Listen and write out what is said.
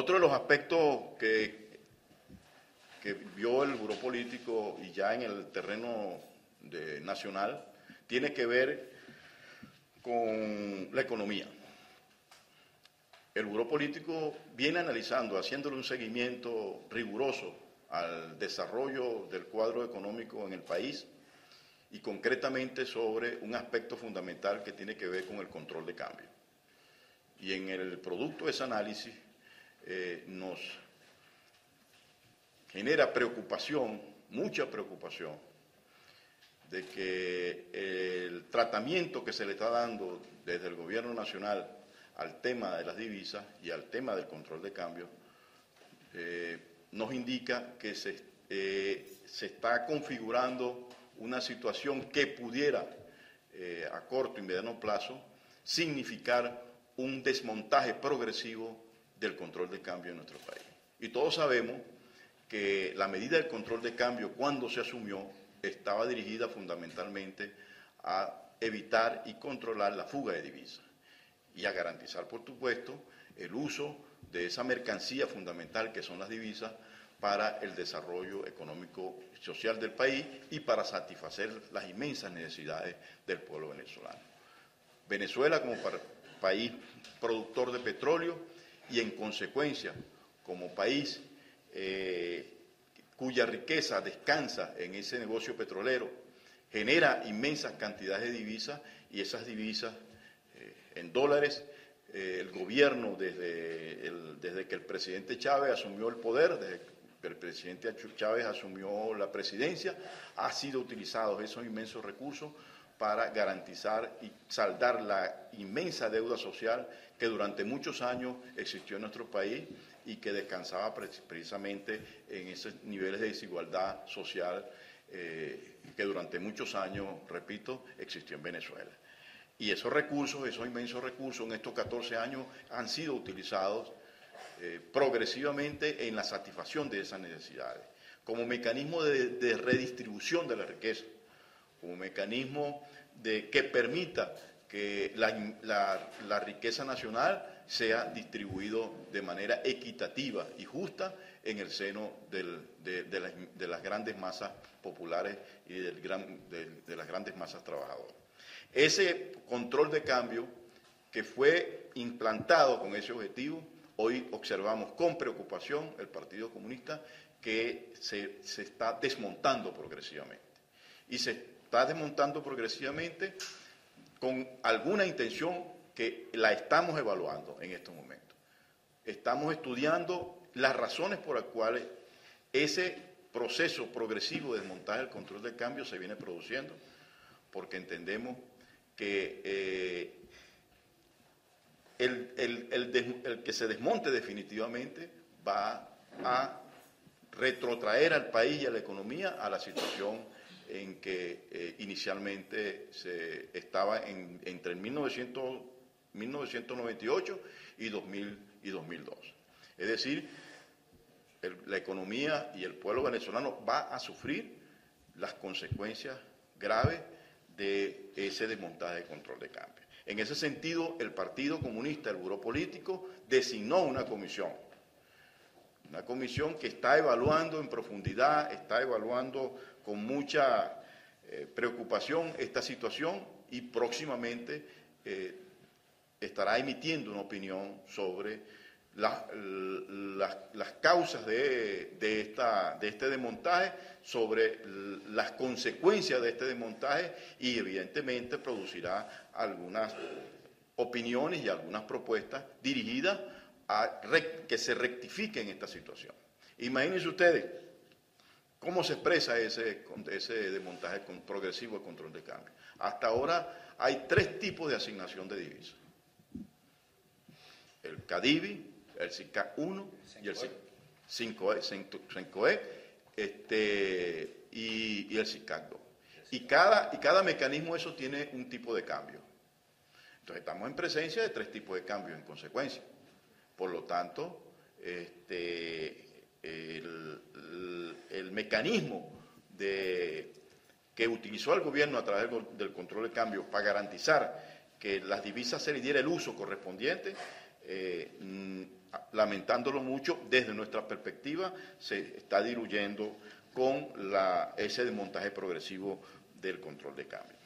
Otro de los aspectos que vio el Buró Político y ya en el terreno nacional tiene que ver con la economía. El Buró Político viene analizando, haciéndole un seguimiento riguroso al desarrollo del cuadro económico en el país y concretamente sobre un aspecto fundamental que tiene que ver con el control de cambio. Y en el producto de ese análisis nos genera preocupación, mucha preocupación, de que el tratamiento que se le está dando desde el Gobierno Nacional al tema de las divisas y al tema del control de cambio nos indica que se está configurando una situación que pudiera a corto y mediano plazo significar un desmontaje progresivo del control de cambio en nuestro país. Y todos sabemos que la medida del control de cambio, cuando se asumió, estaba dirigida fundamentalmente a evitar y controlar la fuga de divisas y a garantizar, por supuesto, el uso de esa mercancía fundamental que son las divisas para el desarrollo económico y social del país y para satisfacer las inmensas necesidades del pueblo venezolano. Venezuela como país productor de petróleo y en consecuencia como país cuya riqueza descansa en ese negocio petrolero, genera inmensas cantidades de divisas y esas divisas en dólares, el gobierno desde que el presidente Chávez asumió el poder, desde que el presidente Chávez asumió la presidencia, ha sido utilizados esos inmensos recursos para garantizar y saldar la inmensa deuda social que durante muchos años existió en nuestro país y que descansaba precisamente en esos niveles de desigualdad social que durante muchos años, repito, existió en Venezuela. Y esos recursos, esos inmensos recursos en estos 14 años han sido utilizados progresivamente en la satisfacción de esas necesidades, como mecanismo de redistribución de la riqueza, como mecanismo que permita que la riqueza nacional sea distribuido de manera equitativa y justa en el seno de las grandes masas populares y de las grandes masas trabajadoras. Ese control de cambio que fue implantado con ese objetivo, hoy observamos con preocupación el Partido Comunista que se está desmontando progresivamente. Y se está desmontando progresivamente con alguna intención que la estamos evaluando en estos momentos. Estamos estudiando las razones por las cuales ese proceso progresivo de desmontaje del control de cambio se viene produciendo, porque entendemos que el que se desmonte definitivamente va a retrotraer al país y a la economía a la situación en que inicialmente se estaba entre 1998 y 2002. Es decir, la economía y el pueblo venezolano va a sufrir las consecuencias graves de ese desmontaje de control de cambio. En ese sentido, el Partido Comunista, el Buró Político, designó una comisión que está evaluando en profundidad, está evaluando con mucha preocupación esta situación y próximamente estará emitiendo una opinión sobre las causas de este desmontaje, sobre las consecuencias de este desmontaje y evidentemente producirá algunas opiniones y algunas propuestas dirigidas a que se rectifiquen esta situación. Imagínense ustedes cómo se expresa ese desmontaje progresivo de control de cambio. Hasta ahora hay 3 tipos de asignación de divisas: el CADIVI, el SICAC 1 y el CENCOE, y el SICAC 2. Y cada mecanismo de eso tiene un tipo de cambio. Entonces estamos en presencia de 3 tipos de cambios en consecuencia. Por lo tanto, el mecanismo que utilizó el gobierno a través del control de cambio para garantizar que las divisas se les diera el uso correspondiente, lamentándolo mucho, desde nuestra perspectiva, se está diluyendo con ese desmontaje progresivo del control de cambio.